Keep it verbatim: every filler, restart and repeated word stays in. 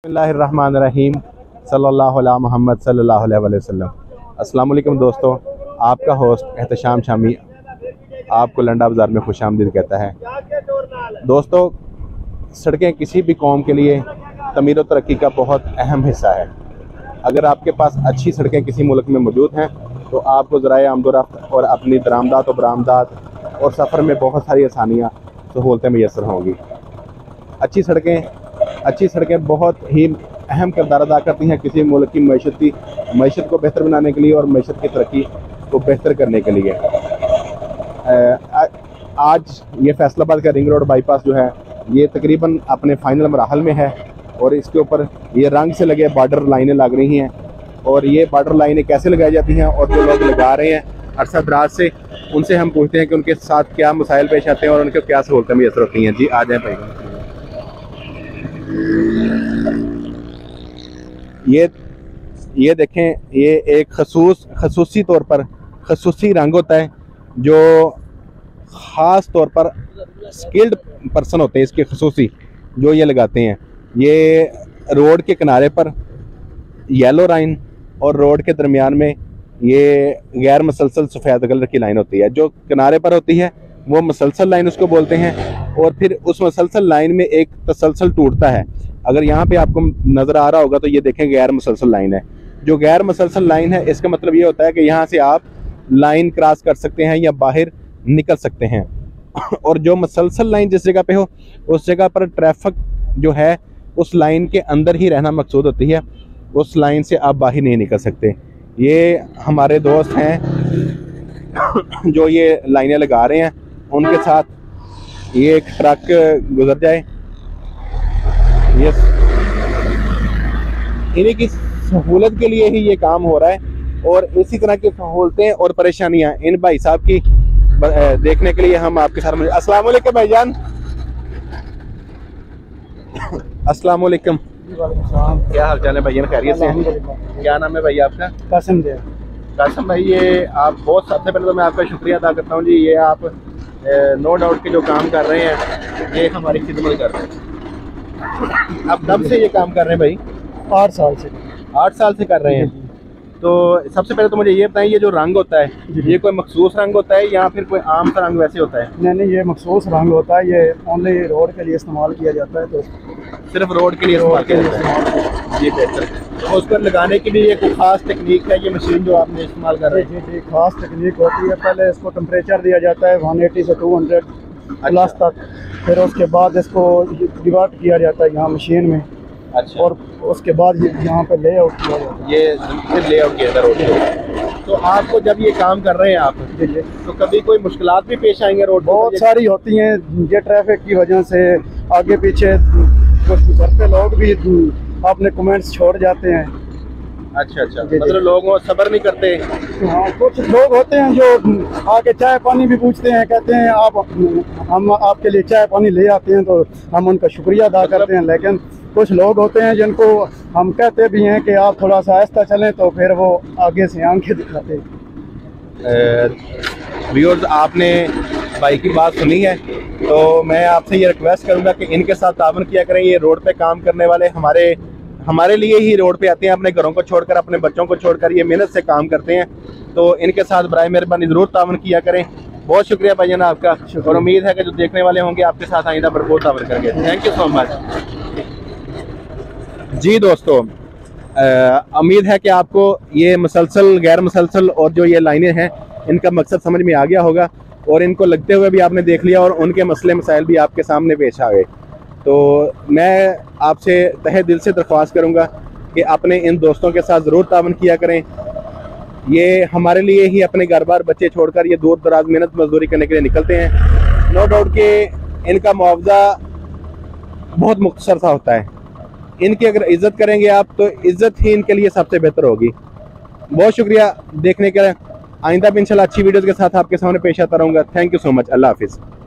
बिस्मिल्लाहिर्रहमानिर्रहीम सल्लल्लाहु अला मुहम्मद सल्लल्लाहु अलैहि वसल्लम। अस्सलाम वालेकुम दोस्तों, आपका होस्ट एहतशाम शामी आपको लंडा बाज़ार में खुश आमदीद कहता है। दोस्तों, सड़कें किसी भी कौम के लिए तमीर व तरक्की का बहुत अहम हिस्सा है। अगर आपके पास अच्छी सड़कें किसी मुल्क में मौजूद हैं तो आपको ज़राए आमदोरफ्त और अपनी दरामदात और बरामदात और सफ़र में बहुत सारी आसानियाँ सहूलतें मैसर होंगी। अच्छी सड़कें अच्छी सड़कें बहुत ही अहम किरदार अदा करती हैं किसी मुल्क की मैशत की मैशत को बेहतर बनाने के लिए और मैशत की तरक्की को बेहतर करने के लिए। आज ये फैसलाबाद का रिंग रोड बाईपास जो है ये तकरीबन अपने फाइनल मराहल में है और इसके ऊपर ये रंग से लगे बार्डर लाइनें लग रही हैं। और ये बार्डर लाइनें कैसे लगाई जाती हैं और जो लोग लगा रहे हैं अरसा दराज से, उनसे हम पूछते हैं कि उनके साथ क्या मसाइल पेश आते हैं और उनको क्या सहूलतें मैसर होती हैं। जी आ जाए भाई। ये ये देखें, ये एक खसूस खसूसी तौर पर खसूसी रंग होता है जो ख़ास तौर पर स्किल्ड पर्सन होते हैं इसके खसूसी जो ये लगाते हैं। ये रोड के किनारे पर येलो लाइन और रोड के दरमियान में ये गैर मसलसल सफ़ेद कलर की लाइन होती है। जो किनारे पर होती है वो मसलसल लाइन उसको बोलते हैं और फिर उस मसलसल लाइन में एक तसलसल टूटता है। अगर यहाँ पे आपको नज़र आ रहा होगा तो ये देखें गैर मसलसल लाइन है। जो गैर मसलसल लाइन है इसका मतलब ये होता है कि यहाँ से आप लाइन क्रॉस कर सकते हैं या बाहर निकल सकते हैं। और जो मसलसल लाइन जिस जगह पे हो उस जगह पर ट्रैफिक जो है उस लाइन के अंदर ही रहना मकसूद होती है, उस लाइन से आप बाहर नहीं निकल सकते। ये हमारे दोस्त हैं जो ये लाइनें लगा रहे हैं, उनके साथ ये एक ट्रक गुजर जाए, ये इन्हीं की सहूलत के लिए ही ये काम हो रहा है। और इसी तरह की सहूलतें और परेशानियां इन भाई साहब की देखने के लिए हम आपके साथ। अस्सलाम वालेकुम भाईजान। अस्सलाम वालेकुम। क्या हाल चाल है भाईजान, खैरियत से हैं? क्या नाम है भाई आपका? कासिम दे। कासिम भाई, ये आप बहुत सबसे पहले तो मैं आपका शुक्रिया अदा करता हूँ जी। ये आप नो डाउट के जो काम कर रहे हैं ये हमारी खिदमत कर रहे हैं। आप कब से ये काम कर रहे हैं भाई? आठ साल से। आठ साल से कर रहे हैं। तो सबसे पहले तो मुझे ये बताएं, ये जो रंग होता है ये कोई मखसूस रंग होता है या फिर कोई आम सा रंग वैसे होता है? नहीं नहीं, ये मखसूस रंग होता है। ये ओनली रोड के लिए इस्तेमाल किया जाता है। तो सिर्फ रोड के लिए रोड के लिए इस्तेमाल ये बेहतर है। तो उस पर लगाने के लिए कोई खास टेक्निक है ये मशीन जो आपने इस्तेमाल कर रहे हैं? जी जी, खास टेक्निक होती है। पहले इसको टेम्परेचर दिया जाता है वन एटी से टू हंड्रेड प्लस तक। फिर उसके बाद इसको डिवाइड किया जाता है यहाँ मशीन में। अच्छा। और उसके बाद ये यहाँ पे लेआउट किया जाता है। ये फिर लेआउट किया जाता है। तो आपको जब ये काम कर रहे हैं आप जी जी, तो कभी कोई मुश्किलात भी पेश आएंगे रोड पर? बहुत सारी होती हैं। ये ट्रैफिक की वजह से आगे पीछे कुछ घर पे लोग भी अपने कमेंट्स छोड़ जाते हैं। अच्छा अच्छा, मतलब लोग सब्र नहीं करते। हाँ, कुछ लोग होते हैं जो आके चाय पानी भी पूछते हैं, कहते हैं आप हम आपके लिए चाय पानी ले आते हैं, तो हम उनका शुक्रिया अदा करते हैं। लेकिन कुछ लोग होते हैं जिनको हम कहते भी हैं कि आप थोड़ा सा आहिस्ता चलें, तो फिर वो आगे से आंखें दिखाते हैं। व्यूअर्स, आपने भाई की बात सुनी है, तो मैं आपसे ये रिक्वेस्ट करूंगा कि इनके साथ तावन किया करें। ये रोड पे काम करने वाले हमारे हमारे लिए ही रोड पे आते हैं, अपने घरों को छोड़कर, अपने बच्चों को छोड़कर ये मेहनत से काम करते हैं। तो इनके साथ बराए मेहरबानी ज़रूर तावन किया करें। बहुत शुक्रिया भाईजान आपका, और उम्मीद है कि जो देखने वाले होंगे आपके साथ आइंदा भरपूर तावन करेंगे। Thank you so much. जी दोस्तों, उम्मीद है कि आपको ये मसलसल गैर मसलसल और जो ये लाइनें हैं इनका मकसद समझ में आ गया होगा और इनको लगते हुए भी आपने देख लिया और उनके मसले मसाइल भी आपके सामने पेश आ गए। तो मैं आपसे तहे दिल से दरख्वास्त करूंगा कि अपने इन दोस्तों के साथ ज़रूर तावन किया करें। ये हमारे लिए ही अपने घर बार बच्चे छोड़कर ये दूर दराज मेहनत मजदूरी करने के लिए निकलते हैं। नो डाउट कि इनका मुआवजा बहुत मुख्तसर सा होता है। इनकी अगर इज़्ज़त करेंगे आप तो इज़्ज़त ही इनके लिए सबसे बेहतर होगी। बहुत शुक्रिया देखने के लिए। आइंदा भी इंशाल्लाह अच्छी वीडियोज़ के साथ आपके सामने पेश आता रहूँगा। Thank you so much. अल्लाह हाफिज़।